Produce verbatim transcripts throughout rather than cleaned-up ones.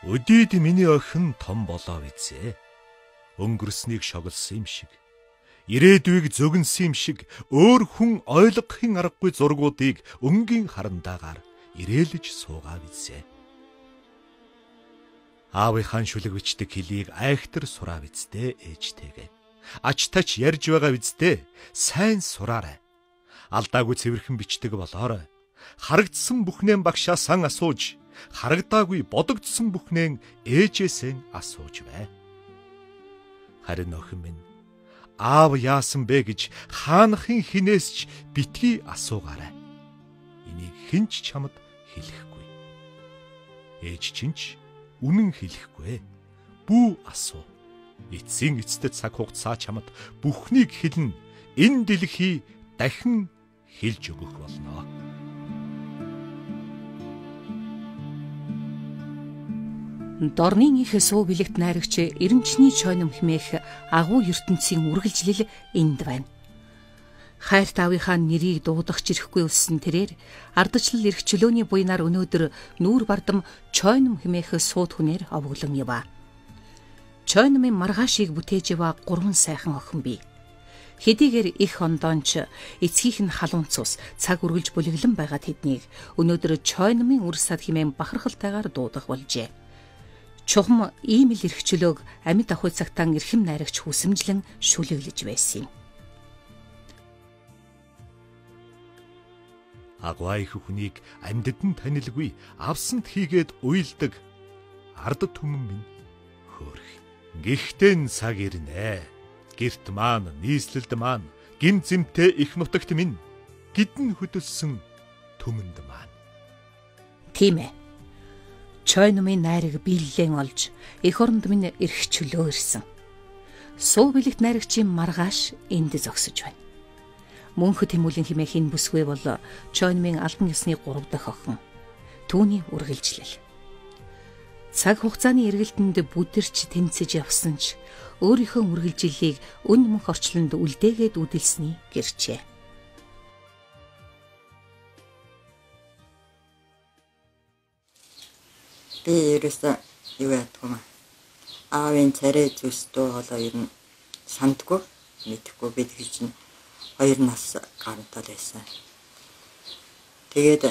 Өдийд миний охин том болоо бизээ. Өнгөрснийг шоглосон юм шиг, ирээдүйг зөгнсөн юм шиг өөр хүн ойлгохын аргагүй зургуудыг өнгийн харандаагаар ирээлж суугаа бизээ. Аавынхаа шүлэг бичдэг хэлийг айхтар сураа бизтэй ээжтэйгээ. Ач тач ярьж байгаа бизтэй сайн сураарай. Алдаагүй цэвэрхэн бичдэг болоорой. Харагдсан бүхнээ багшаа сан асууж, харагдаагүй бодогдсон бүхнээ ээжээсээ асууж бай. Харин охин минь, аав яасан бэ гэж хаанахын хинээс ч битгий асуугаарай. Энийг хэн ч чамд хэлэхгүй. Ээж чинь ч үнэн хэлэхгүй. Бүү асуу. Эцсийн эцэд цаг хугацаа чамд бүхнийг хэлнэ. Энэ дэлхий дахин хэлж өгөх болно. Дорнын их суу бэлэгт найрагч эренчний чойном хэмээх агуу ертөнцийн үргэлжлэл энд байна. Хайрт аавынхаа нэрийг дуудах чирхгүй өссөн тэрээр ардчлал эрх чөлөөний буйнаар өнөөдөр нүүр бардам чойном хэмээх сууд хүнээр овоглон ява. Чойномын маргаашийг бүтээж ява гурван сайхан охин бий. Хэдийгээр их ондоонч эцгийнх нь халуун цус цаг үргэлж бүлэглэн байгаа тэднийг өнөөдөр чойномын үр сад хэмээн бахархалтайгаар дуудах болжээ. Чухам ийм л эрх чөлөөг амьд ахуй цагтаан эрхэм найрагч хүсэмжлэн шүлэглэж байсан юм. Агвай хүнийг амьдад нь танилгүй авсанд хийгээд уйлдаг ард түмэн минь хөөх. Гэхдээ цаг ирнэ. Гэрт маань, нийслэлд маань, гин зэмтэй их нутагт минь гидэн хөдөлсөн түмэнд маань. Тийм ээ. Чойномын найраг биеллэн олж эх оронд минь эрх чөлөө ирсэн. Суу бэлэгт найрагчийн маргааш энд зогсож байна. Мөнхө тэмүүлэн хэмээх энэ бүсгүй бол чойномын албан ёсны гурав дахь охин. Түүний үргэлжлэл. Цаг хугацааны эргэлтэнд бүдэрч тэнцэж явсан ч өөрийнхөө үргэлжлэлийг үн мөнх орчлонд үлдээгээд үдэлсний гэрчээ. Би ерөөсөө юу яадаг юм аа. Аавын царай зүс дуу хоолой ер нь сандгүй, мэдхгүй бид гэж чинь хоёр нас гарантал байсан. Тэгээд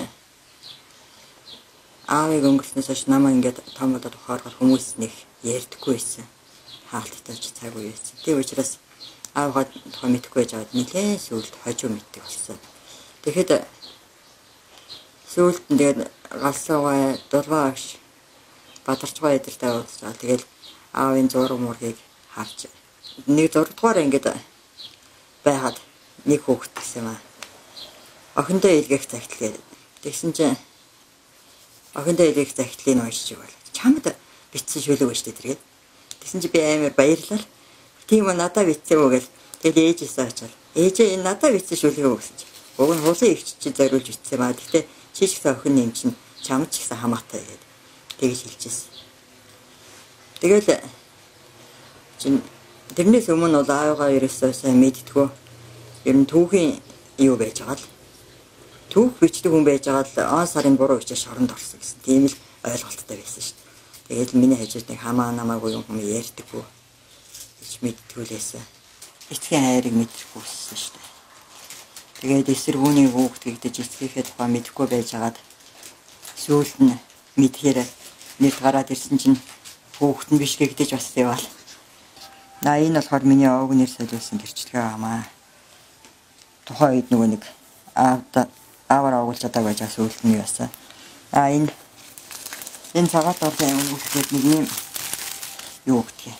аавыг өнгөрснөөс хойш намаа ингээд том удаад ухаарахад хүмүүс нэг ярьдаггүй байсан. Хаалттай ч цаг үе байсан. Тийм учраас аавгаа тухай мэдхгүй байж аваад нэлээд сүлд хожуу мэддэг болсон. Тэгэхэд сүлд нь тэгээд галсуугаа дулваа агш бадарчгаа эдэртэй уулзаа. Тэгэл аавын зураг мургийг харж нэг зураг дугаар ингээд байгаад нэг хүүхэд гэсэн юм аа. Охиндоо илгээх цагтлаа. Тэгсэн чинь охиндоо илгээх цагтлыг нь уншиж байвал чамд битсэн шүлэг ба штэ тэргээд. Тэгсэн чи би амар баярлал. Тийм үү надад битсэн үү гэл. Тэгэл ээжээсээ очоод ээжээ энэ надад битсэн шүлэг үү гэсэн чи. Уг нь хулын ихч чи зориулж битсэн маа. Гэтэ чи ч гэсэн охин юм чинь чамд ч гэсэн хамаатай гэдэг. Тэгж хэлчихсэн. Тэгэл чин тэрнээс өмнө бол аавгаа ерөөсөө сайн мэдтгүү. Ер нь түүхийн юу байж байгаа л. Түүх бичдэг хүн байж байгаа л он сарын буруу бичиж шоронд орсон гэсэн. Тийм л ойлголттой байсан шүү дээ. Тэгээд миний хажууд нэг хамаа намаагүй юм хүмүүс ярьдаггүй. Гэж мэдтгүүлээсэн. Эцгийн хайрыг мэдрэхгүйсэн шүү дээ. Тэгээд эсэргүүний хүүхд гэдэж эцгийнхээ тухай мэдэхгүй байж хагаад сүүлд нь мэдхээр нэр гараад ирсэн чинь хүүхд нь биш гэдэж бас яваал. На энэ болохоор миний овг нэр солиулсан гэрчлэгээ хамаа. Тухайн үед нөгөө нэг аавда аавар оруулж чадаа байж байгаа сүүлд нь яасан. А энэ энэ цагаат орсон хүүхдэд нэг юм юу гэх юм.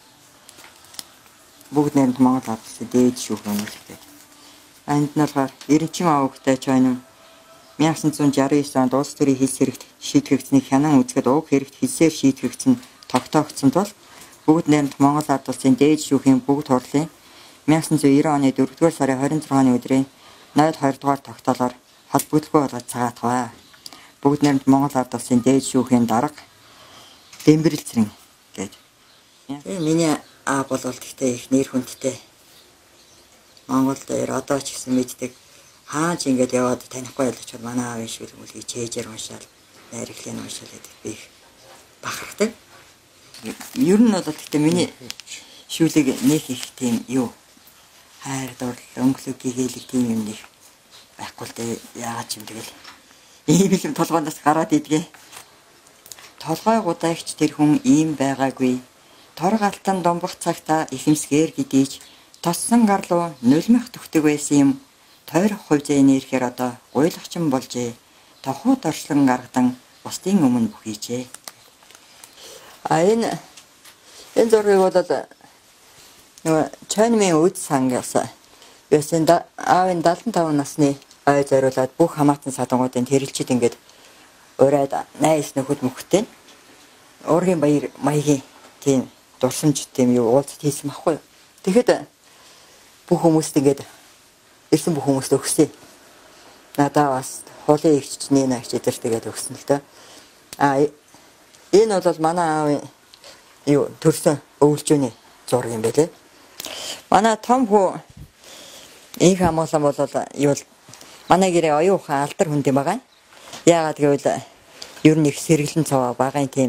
Бүгд нэрэнд Монгол авсан дээд шүүх хүмүүстээ. Энд нь болохоор эренчин аавтай чойно мянга санаа зуун шарсан онд улс төрийн хэлс хэрэгт шийтгэгдсэнийг хянан үзэхэд уг хэрэгт хэлсээр шийтгэгдсэн тогтоогдсон тул бүгд нэрэнд Монгол ард улсын дээд шүүхийн бүгд хурлын мянга санаа зуун девять оны дөрөвдүгээр сарын хорин зургааны өдрийн нойд хоёр дугаар тогтоолоор холбогдлого болгож цагаатгав. Бүгд нэрэнд Монгол ард улсын дээд шүүхийн дарга Дэмбэрэлцрэн гэж. Миний аав бол гэхдээ их нэр хүндтэй. Монголд одоо ч гэсэн мэддэг хаач ингэж яваад танихгүй ойлгочод манай аавын шүлэг мүлгийг чэйжээр уншаал, найрглыг уншаал гэдэг би бахархдаг. Ер нь бол гэхдээ миний шүүлэг нэг их тийм юу хайр дурлал өнгөлөг гэгээлэг тийм юм нэг байхгүй л дээ яагаад ч юм тэгэл ийм л толгооноос гараад идгээ. Толгой гудаагч тэр хүн ийм байгаагүй. Тор галтан домбох цагта ихэмсгээр гидийж тоссон гарлуу нулимх төгтөг байсан юм. Тойрох хувьзээ нэрхээр одоо гуйлагчин болжээ. Тохууд оршлон гаргадан бусдын өмнө бүхийжээ. А энэ энэ зургийг бол нөгөө Чойнмын үд сангаас байсан да аавын даалдан таван насны ой зориулаад бүх хамаатан садангуудын тэрэлчид ингээд ураад найс нөхөд мөхтэй уургийн баяр маягийн тийм дурсамж тийм юу уулзалт хийсэн байхгүй. Тэгэхэд бүх хүмүүст ингээд ирсэн бүх хүмүүст өгсөн. Надаа бас хуулын эгч нэ нагч эдэр тэгээд өгсөн л доо. А энэ бол манай аавын юу төрсөн өвлжөөний зураг юм байлээ. Манай том хүү их хамаалан бол юу манай гэрээ оюун ухаан алдар хүнд юм байгаа. Яагаад гэвэл ер нь их сэргэлэн цаваа багын тийм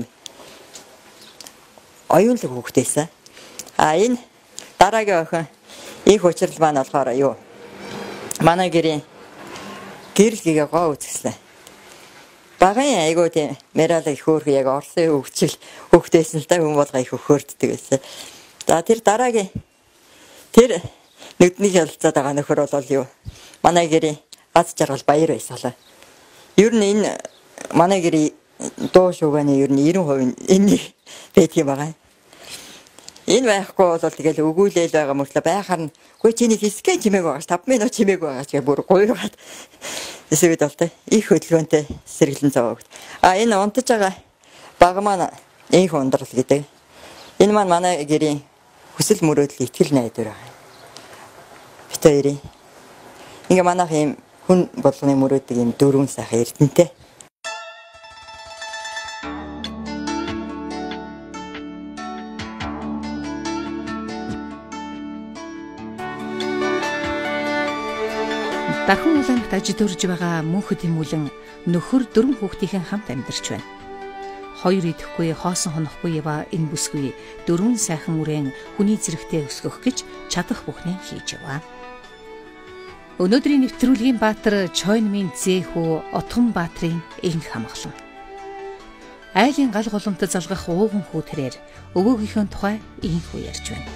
оюунлаг хүүхдээсэн. А энэ дараагийн охин их учрал маань болохоор юу манай гэрийн гэрэл гээгээ гоо үзсэн. Багын айгуу тийм мерал их хөөх яг Орсын хөвчл хөвгтэйсэн л да хүн болго их хөхөрддөг байсан. За тэр дараагийн тэр нүдний ялцаад байгаа нөхөр бол юу манай гэрийн аз жаргал баяр байсаалаа. Ер нь энэ манай гэрийн дуу шуугааны ер нь ninety percent энэ байдаг юм байгаа. Энэ байхгүй бол тэгэл өгүүлэл байгаа мөртлөө байхаар нь гүй чиний хэсгээ чимээг байгаа five минут чимээг байгаа ч гэх бүр гуйгаад эсвэл бол тэ их хөдөлгөөнтэй сэргэлэн цаваа. А энэ унтаж байгаа баг маань их ундрал гэдэг. Энэ маань манай гэрийн хүсэл мөрөөдөл итгэл найдвар байгаа. Бид хоёрын ингээ манайх юм хүн болгоны мөрөөдөг юм дөрвөн сайхан эрдэнтэй. Дархан улаанд ажид өрж байгаа мөнхөд тэмүүлэн нөхөр дөрвөн хүүхдийн хамт амьдарч байна. Хоёр идэхгүй, хоосон хонохгүй ява энэ бүсгүй дөрвөн сайхан үрэн хүний зэрэгтээ өсгөх гэж чадах бүхнээ хийж яваа. Өнөөдрийн нэвтрүүлгийн баатар Чойнмын зэхүү Отгон баатрын энх хамгаалан. Айлын гал голомт залгах ууган хүү тэрээр өвөөгийнхөө тухай ийхүү ярьж байна.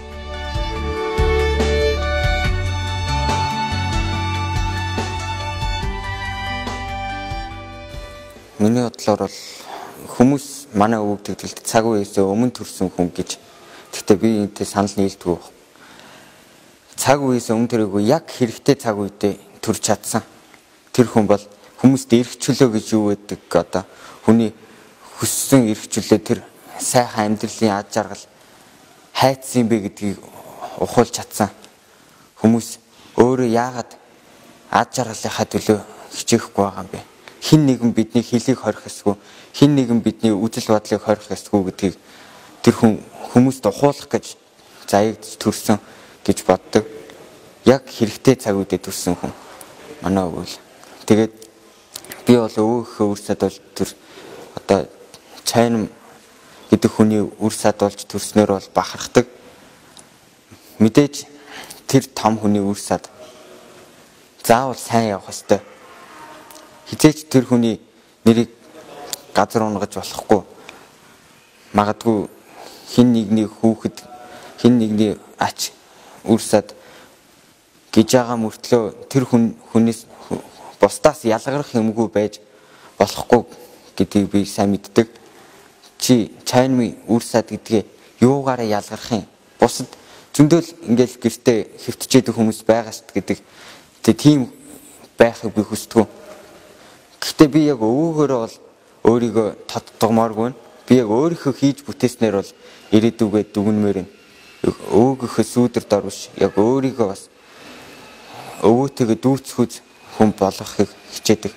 Миний бодлоор бол хүмүүс манай өвөг төгөлд цаг үеэсээ өмнө төрсэн хүн гэж. Гэхдээ би энэтэй санал нийлдэггүй. Цаг үеэсээ өмнө төрөөгүй яг хэрэгтэй цаг үедээ төрж чадсан. Тэр хүн бол хүмүүст эрхчлөө гэж юу гэдэг одоо хүний хүссэн эрхчлөө тэр сайхан амьдралын аз жаргал хайцсан бэ гэдгийг ухуулж чадсан. Хүмүүс өөрөө яагаад аз жаргалынхаа төлөө хичээхгүй байгаа юм бэ? Хин нэгэн бидний хэлийг хорих эсгүй, хин нэгэн бидний үзэл бодлыг хорих эсгүй гэдгийг тэр хүн хүмүүст ухуулах гэж заягдж төрсөн гэж боддог. Яг хэрэгтэй цаг үедээ төрсөн хүн манай өвөл. Тэгээд би бол өвөөхөө үр садвалж төр одоо Чойном гэдэг хүний үр садвалж төрснөөр бол бахархдаг. Мэдээж тэр том хүний үр сад заавал сайн явах ёстой. Хизээч тэр хүний нэрийг газар унгаж болохгүй. Магадгүй хин нэгний хүүхэд, хин нэгний ач үрсад гэж байгаа мөртлөө тэр хүн хүнээс бусдаас ялгарх юмгүй байж болохгүй гэдгийг би сайн мэддэг. Чи Чойнмын үрсад гэдгээ юугаараа ялгарх юм? Бусад зөндөл ингээл гэртээ хэвтчихэд хүмүүс байгаа шүү гэдэг. Тийм байхыг би хүсдэг. Гэхдээ би яг өвөөгөөрөө бол өөрийгөө тодтогмооргүй. Би яг өөрийнхөө хийж бүтээснээр бол ирээдүгээ дүгнмээр нь. Өвөөгийнхөө сүүдэр дор биш. Яг өөрийгөө бас өвөөтэйгээ дүүцхүүц хүн болгохыг хичээдэг.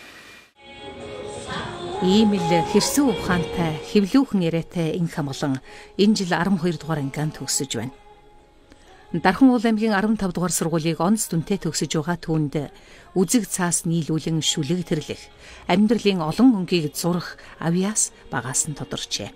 Ийм л хэрсүү ухаантай, хэвлүүхэн яриатай энх хамглан энэ жил twelve дугаар ангианд төгсөж байна. Дархан уул аймгийн арван тавь дугаар сургуулийг онц дүнтэй төгсөж байгаа түүнд үзэг цаас нийлүүлэн шүлэг тэрлэх, амьдралын олон өнгийг зурах авьяас багаас нь тодорчээ.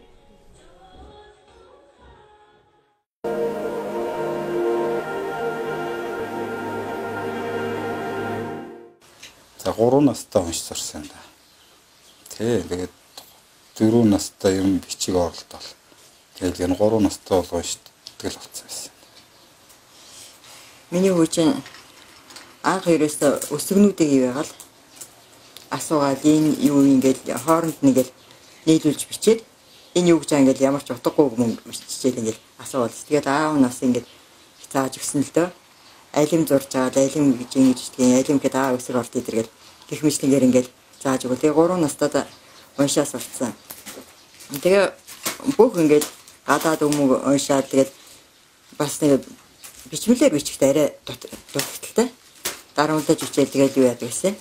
За гурван настай унш сурсан да. Тэ тэгээд дөрвөн настай юм бичиг оролдол. Тэгээд энэ гурван настай бол унш тэгэл болсон байсан. Миний хүүчин анх ерөөсө өсгөнүүдийг ивэgal асуугаад энэ юу ингээд хооронд нэгээл нийлүүлж бичээд энэ юу гэж ингээд ямар ч утгагүй юм биччихээд ингээд асуувал тэгээд аав нас ингээд зааж өгсөн л дөө. Алим зурж аваад алим гэж ингэж тийм алим гэдэг аав өсөр орд идэргээл гэх мэтлэнгээр ингээд зааж өгөө. Тэгээ гурван настайдаа уншаа сурцсан. Тэгээ бүх ингээд гадаад өмнө уншаад тэгээд бас нэг бичмэлээр бичихтэй арай дутагдaltaй. Дарамтаж бичээл тэгээд юу яадаг гэсэн.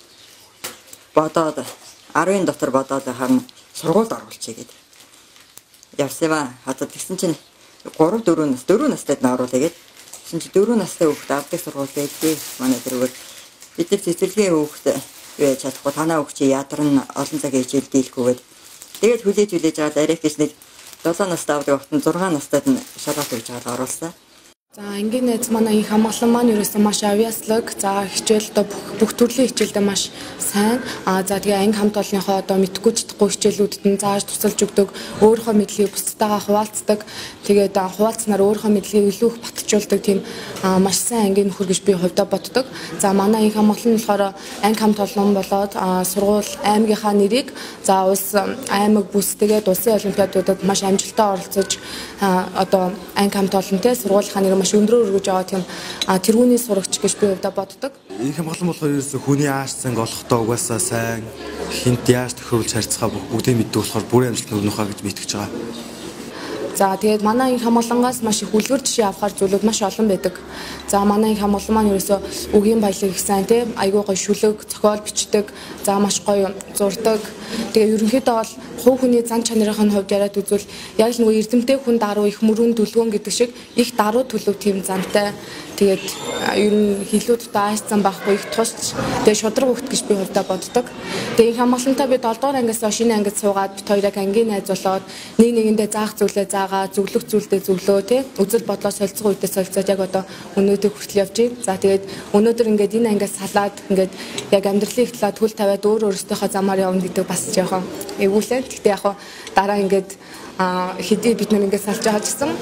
Бодоод арын дотор бодоод харна сургуульд оруулчихъя гэдэг. Явсан ба хатад тэгсэн чинь гурав дөрөв нас дөрөв настайд нааруулъя гэдэг. Тэгсэн чинь дөрөв настай хүүхэд авдаг сургууль байдгийг манай тэрүүгээр бид нар цэцэрлэгийн хүүхэд юу яаж чадахгүй танаа хүүхэд чи ядарна олон цагийн хичээл дийлэхгүйгээд тэгээд хүлээж хүлээж аваад арай гэж нэг долоо настай авдаг хүүхэд зургаан настайд нь шалгалт өгч аваад оруулсан. За ингийн найз манай их хамгаалан маань ерөөсөн маш авьяаслаг. За хичээл одоо бүх төрлийн хичээлдээ маш сайн. А за тэгээ анги хамт олонныхоо одоо мэдхгүй чадахгүй хичээлүүдэд нь зааж тусалж өгдөг. Өөрийнхөө мэдлэгийг бусдтайгаа хуваалцдаг. Тэгээд хуваалцсанаар өөрийнхөө мэдлэгийг илүү их батжуулдаг тийм маш сайн ангийн нөхөр гэж би хувьдаа боддог. За манай их хамгаалан болохоор анги хамт олон болоод сургууль аймгийнхаа нэрийг за улс аймаг бүстэйгээд улсын олимпиадуудад маш амжилттай оролцож одоо анги хамт олонтэй сургуулийнхаа нэр маш өндрөөр өргөж аваа тийм тэргүүний сурагч гэж би хувьдаа боддог. Их хамгаалан болохоор ерөөсө хүний ааш зан олохдоо угаасаа сайн хинт яаж төхөөрүүлж харьцгаа бүгдээ мэддэг болохоор бүрийн амжилт нь өгнөхаа гэж би итгэж байгаа. За тэгээд манай их хамгаалангаас маш их үлгэр жишээ авахар зүйлүүд маш олон байдаг. За манай их хамгаалан маань ерөөсөө үгийн баялаг их сайн тийм айгуу гоё шүлэг, зохиол бичдэг, за маш гоё зурдаг. Тэгээ ерөнхийдөө бол хувь хүний зан чанарын хувьд яриад үзвэл яг л нөгөө эрдэмтэй хүн даруй их мөрөн дүлгөөн гэдэг шиг их даруй төлөв тийм зантай. Тэгээд ер нь хилүүд тааш зам байхгүй их тусч тэгээд шудраг хөвгт гэж би хувьдаа боддог. Тэгээд их хамгаалантаа би долоо дугаар ангиас шинэ ангид суугаад бит хоёрыг ангийн найз болоод нэг нэгэндээ заах зүйлээ заагаа зөвлөх зүйлдээ зөвлөө тий үзэл бодлоо солилцох үедээ солилцоод яг одоо өнөөдөр хүртэл явж байна. За тэгээд өнөөдөр ингээд энэ ангиас салаад ингээд яг амьдралын их талаа төл тавиад өөр өөрсдийнхөө замаар явна гэдэг бас жоохон эвгүүлээ. Гэхдээ яг хаа дараа ингээд хэдий бид нар ингээд салж байгаа ч гэсэн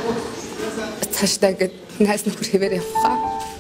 цаашдаа ингээд найс нөхөр хэвээр явах.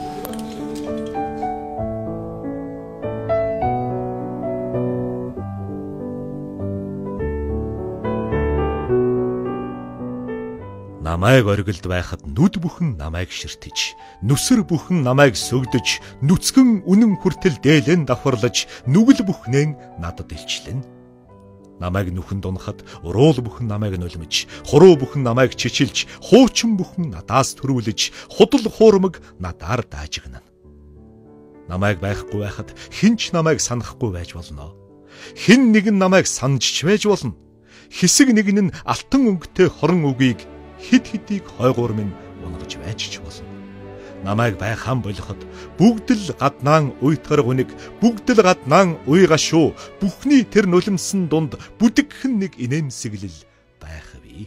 Намайг оргилд байхад нүд бүхэн намайг ширтэж, нүсэр бүхэн намайг сүгдэж, нүцгэн үнэн хүртэл дээлэн давхарлаж, нүгэл бүхнэн надад илчлэн. Намайг нүхэнд унахад уруул бүхэн намайг нулимж, хуруу бүхэн намайг чичилж, хуучин бүхэн надаас төрүүлж, худал хуурмаг надаар даажигнана. Намайг байхгүй байхад хинч намайг санахгүй байж болно. Хэн нэгэн намайг санаж байж болно. Хэсэг нэгэн нь алтан өнгөтэй хорон үгийг хид хидийг хойгуур минь унгаж байж ч болно. Намайг байхаан болоход бүгд л гаднаан уйтгар гүнэг, бүгд л гаднаан уйгашуу, бүхний тэр нулимсан дунд бүдэгхэн нэг инээмсэглэл байх вэ.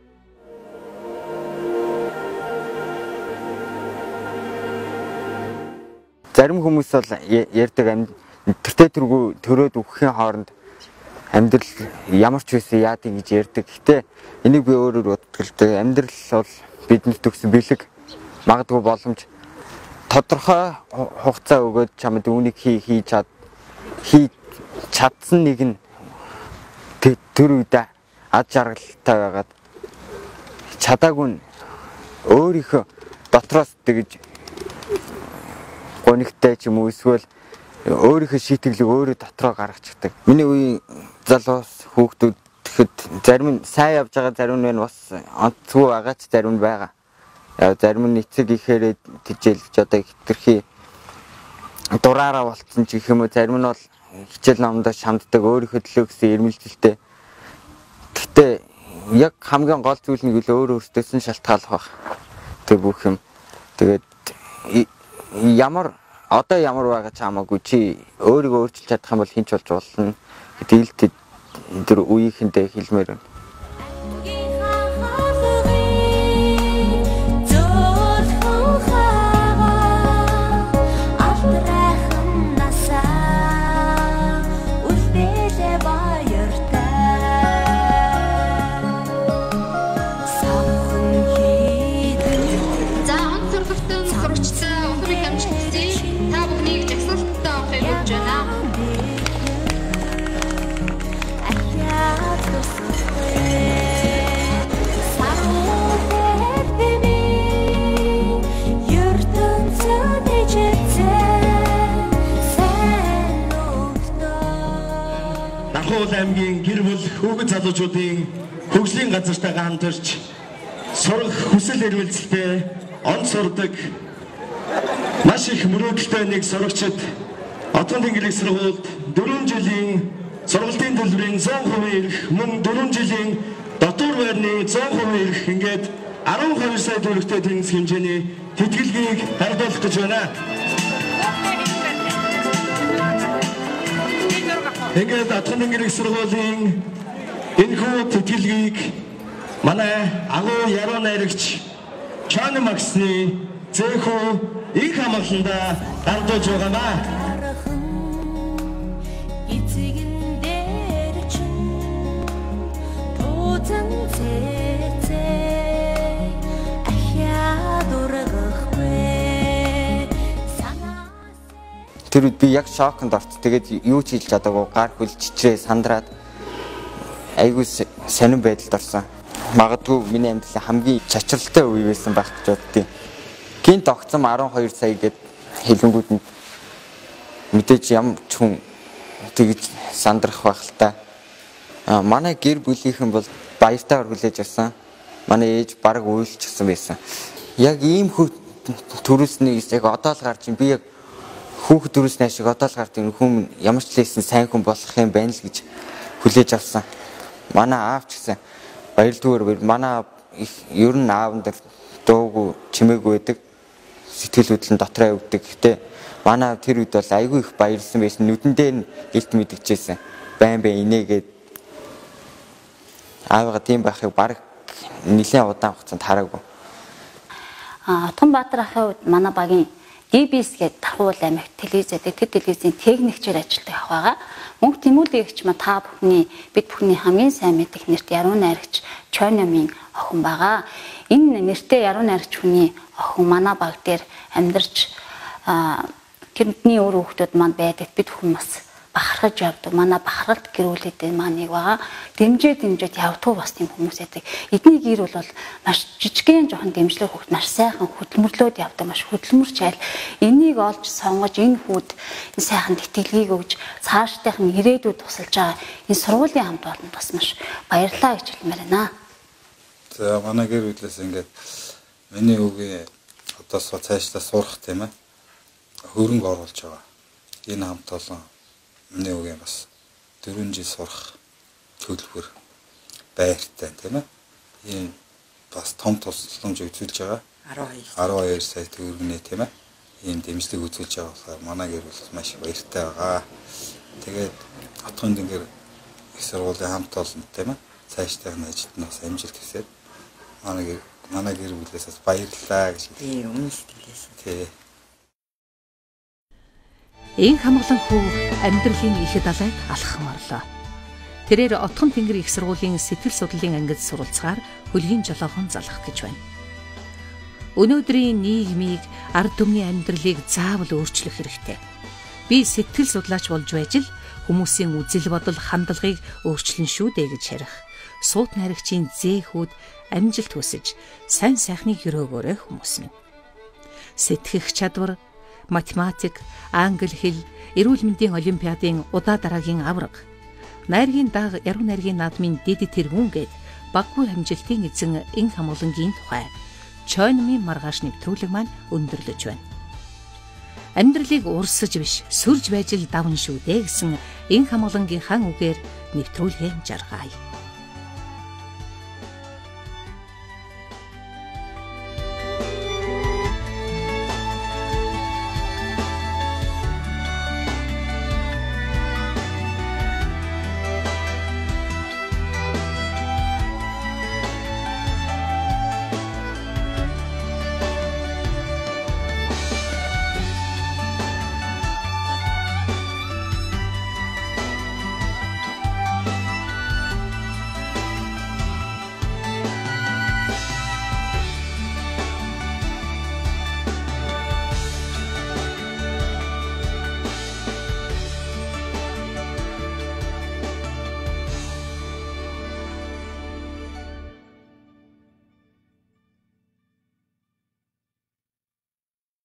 Зарим хүмүүс бол ярьдаг амтэртэй төргөө төрөөд өгөхийн хооронд амьдрал ямар ч байсан яадыг гэж ярьдаг. Гэтэ энийг би өөрөөр боддог. Амьдрал бол бидэнд төгсөн бэлэг магадгүй боломж тодорхой хугацаа өгөөд чамд үүнийг хий хийж чад хий чадсан нэг нь тэр үедээ ад жаргалтай байгаад чадаагүй нь өөрийнхөө дотроос тэгж гонигтай ч юм уу эсвэл өөрийнхөө шийтгэлийг өөрөө дотроо гаргачихдаг. Миний үеийн залуус хүүхдүүд тэгэхэд зарим нь сайн явж байгаа, зарим нь бас онцгүй байгаа ч зарим нь байгаа. Зарим нь эцэг ихээр тижээлж одоо хитрхи дураараа болцсон ч гэх юм уу, зарим нь бол хичээл номдоо шамддаг, өөрийнхөө төлөө гэсэн ирмэлзэлтэй. Гэхдээ яг хамгийн гол зүйл нь өөр өөртөөс нь шалтгаалах баг. Тэг бүх юм Тэгээд ямар одоо ямар байгаа ч хамаагүй чи өөрийгөө өөрчилж чадах юм бол хинч болж болно. Дийлтэд тэр үеийнхэндээ хэлмээр байна. аймгийн гэр бүл хүүхэд залуучуудын хөгжлийн газартайгаа хамтарч сурах хүсэл эрмэлзэлтэй он сурдаг маш их мөрөөдөлтэй нэг сурагчид Отгон тэнгэрийн сургуульд дөрвөн жилийн сургалтын төлбөрийн зуун хувийн эрх мөн дөрвөн жилийн дотор байрны зуун хувийн эрх ингээд арван хоёр сая төгрөгтэй тэнцэх хэмжээний тэтгэлгийг хардуулах гэж байна. Ингээд Отгон тэнгэрийн сургуулийн энэхүү тэтгэлгийг манай агуу яруу найрагч Чан Максны зэхүү их хамгаалалтаа дамжуулж байгаамаа. Тэр үед би яг шоконд орц. Тэгээд юу ч хийж чадаагүй, гар хөл чичрээ сандраад айгүй сонирн байдалд орсон. Магадгүй миний амьдралын хамгийн чачралтай үе байсан байх гэж боддیں۔ Гинт огцом арван хоёр сая гэд хэлэнгүүд нь мэдээж ямар ч хүн тэгж сандрах байх л та. А манай гэр бүлийнхэн бол баяртайгаар хүлээж авсан. Манай ээж бараг уйлчихсан байсан. Яг ийм хөө төрүүлснийг яг одоо л гарч би яг хүүхэд төрүүлснээ шиг одоо л гарч энэ хүн ямар ч лээсэн сайн хүн болох юм байна л гэж хүлээж авсан. Манай аав ч гэсэн баярлдгүүр манай ер нь аавн дээр дуугүй чимээгүй байдаг. Сэтгэл хөдлөн дотроо явдаг. Гэтэ манай тэр үед бол айгүй их баярлсан байсан. Нүдэндээ нь илт мэдгэжсэн. Байн байн инээгээд аавгаа тийм байхыг баг нэлээд удаан хугацаанд хараагүй. А Тунбаатар ахын үед манай багийн ди би эс гэдэг Тархуул аймаг телевизэд тэр телевизийн техникчээр ажилладаг ах байгаа. Мөнх Тэмүүлэгч ма та бүхний бид бүхний хамгийн сайн мэдих нэрт яруу найрагч Чойномын охин байгаа. Энэ нэртэй яруу найрагч хүний охин манай баг дээр амьдарч тэрний өөр хүүхдүүд маань байдаг. Бид бүхэн бас бахархаж явдаг. Манай бахархалт гэрүүлээд маань нэг байгаа. Дэмжээ дэмжээд явдгуу бас тийм хүмүүс байдаг. Эдний гэр бол маш жижигхэн жоохон дэмжлэг хүүхд маш сайхан хөдөлмөрлөөд явдаг. Маш хөдөлмөрч айл энийг олж сонгож энэ хүүд энэ сайхан тэтгэлгийг өгж цаашдынхан ирээдүйд тусалж байгаа энэ сургуулийн хамт олонд бас маш баярлалаа гэж хэлмээр байна. За манай гэр бүлээс ингээд миний үгээ одоос цаашдаа сурах тийм ээ. Хөрөнгө оруулж байгаа. Энэ хамт олон миний үгээ бас дөрвөн жил сурах төлбөр байртай тийм ээ. Ийм бас том тусламж үзүүлж байгаа. арван хоёр сая төгрөгний тийм ээ. Ийм дэмжлэг үзүүлж байгаа болохоор манай гэр бүл маш баяртай байгаа. Тэгээд Отгон тэнгэр их сургуулийн хамт олон тийм ээ. Цаашдын ажилд нь бас амжилт хүсье. Манай гэр манай гэр бүлээс бас баярлалаа гэж. Тий, өмнө сэтгэлээс. Тий. Ин хамглан хүү амьдралын ихэд далайг алхамарлаа. Тэрээр Отгон тэнгэр их сургуулийн сэтгэл судлалын ангид суралцгаар хөлгийн жолоохон залах гэж байна. Өнөөдрийн нийгмийг ард түмний амьдралыг заавал өөрчлөх хэрэгтэй. Би сэтгэл судлаач болж байж л хүмүүсийн үзэл бодол хандлагыг өөрчлөн шүү дээ гэж харих. Суут найрагчийн зэхүүд амжилт хүсэж сайн сайхныг өрөөгөөрэй хүмүүс минь. Сэтгэх чадвар, математик, англи хэл, эрүүл мэндийн олимпиадын удаа дараагийн авраг, найргийн даг, яруу найргийн наадмын дэд тэргүүн гээд баггүй амжилтын эзэн ин хамглангийн тухай Чойномын маргааш нэвтрүүлэг маань өндөрлөж байна. Амьдралыг урсаж биш, сүрж байж л давна шүү дээ гэсэн ин хамглангийнхаа үгээр нэвтрүүлгээ жаргая.